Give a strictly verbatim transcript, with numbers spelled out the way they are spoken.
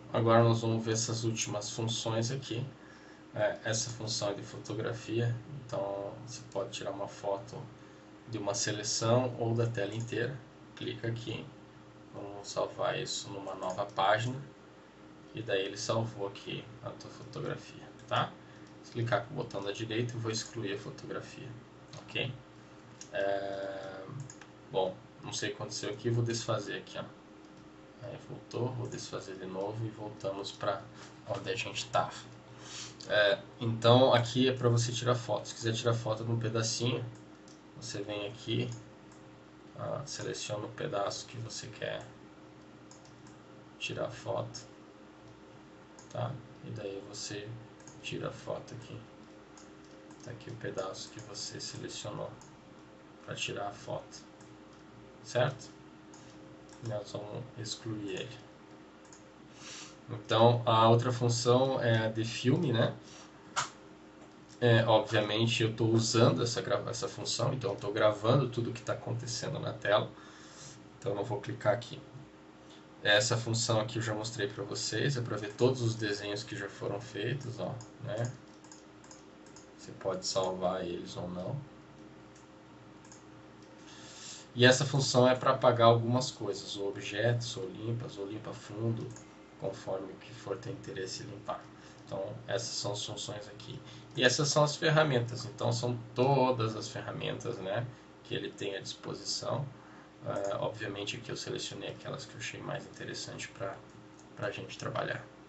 agora nós vamos ver essas últimas funções aqui. É, essa função é de fotografia, então você pode tirar uma foto de uma seleção ou da tela inteira. Clica aqui, vamos salvar isso numa nova página e daí ele salvou aqui a tua fotografia, tá? Se clicar com o botão da direita, eu vou excluir a fotografia, ok? É... Bom, não sei o que aconteceu aqui, vou desfazer aqui, ó. Aí voltou, vou desfazer de novo e voltamos para onde a gente estava. É, então aqui é para você tirar foto. Se quiser tirar foto de um pedacinho, você vem aqui, ah, seleciona o pedaço que você quer tirar foto, tá? E daí você tira a foto aqui. Tá aqui o pedaço que você selecionou para tirar a foto, certo? Nós vamos excluir ele. Então a outra função é a de filme, né? É, obviamente eu estou usando essa, essa função, então eu estou gravando tudo que está acontecendo na tela. Então eu vou clicar aqui. Essa função aqui eu já mostrei para vocês, é para ver todos os desenhos que já foram feitos, ó, né? Você pode salvar eles ou não. E essa função é para apagar algumas coisas, ou objetos, ou limpas, ou limpa fundo, conforme o que for ter interesse em limpar. Então essas são as funções aqui. E essas são as ferramentas, então são todas as ferramentas, né, que ele tem à disposição. Uh, obviamente aqui eu selecionei aquelas que eu achei mais interessante para a gente trabalhar.